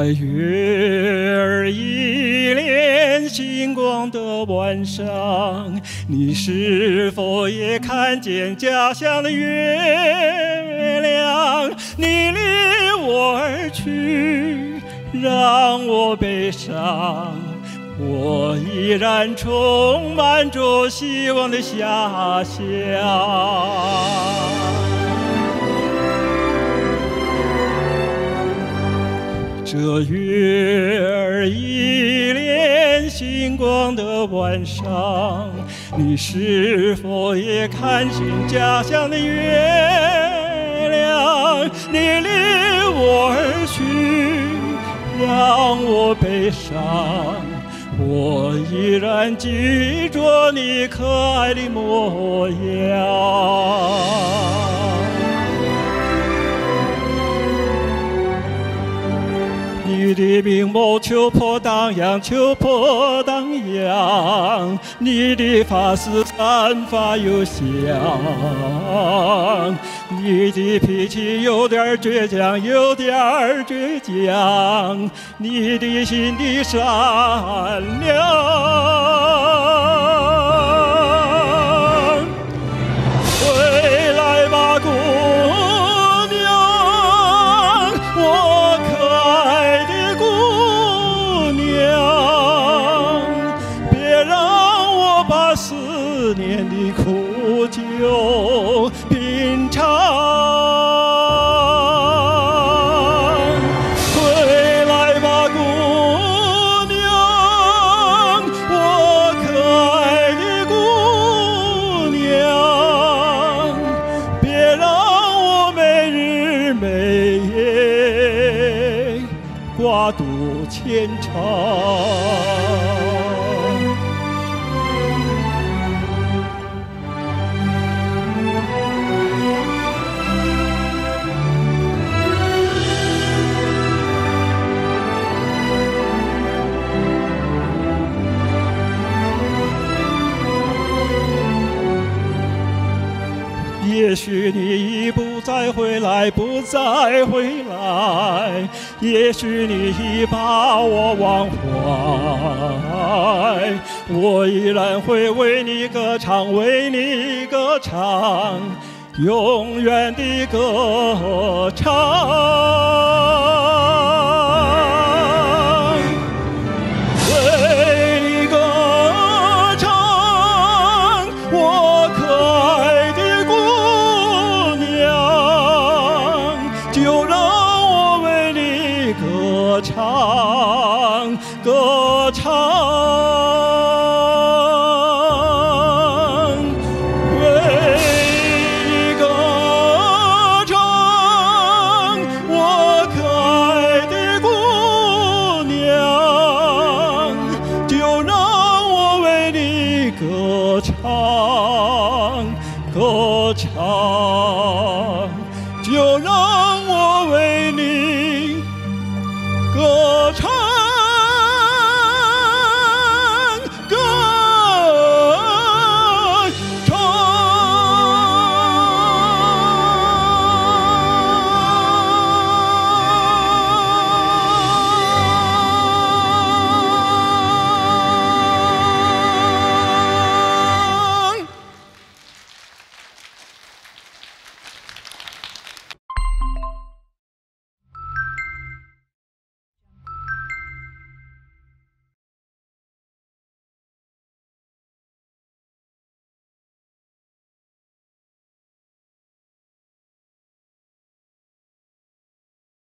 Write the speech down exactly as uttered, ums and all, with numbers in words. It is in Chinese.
这月儿一连星光的晚上，你是否也看见家乡的月亮？你离我而去，让我悲伤，我依然充满着希望的遐想。这月儿一连星光的晚上，你是否也看见家乡的月亮？你离我而去，让我悲伤，我依然记着你可爱的模样。你的明眸秋波荡漾，秋波荡漾，你的发丝散发幽香，你的脾气有点倔强，有点倔强，你的心地善良。回来吧，姑娘，我可爱的姑娘，别让我把思念的苦酒品尝。回来吧，姑娘，我可爱的姑娘，别让我每日每夜挂肚牵肠。也许你已不再回来，不再回来，也许你已把我忘怀，我依然会为你歌唱，为你歌唱，永远的歌唱。唱，歌唱，为你歌唱，我可爱的姑娘，就让我为你歌唱，歌唱，就让我为你歌唱。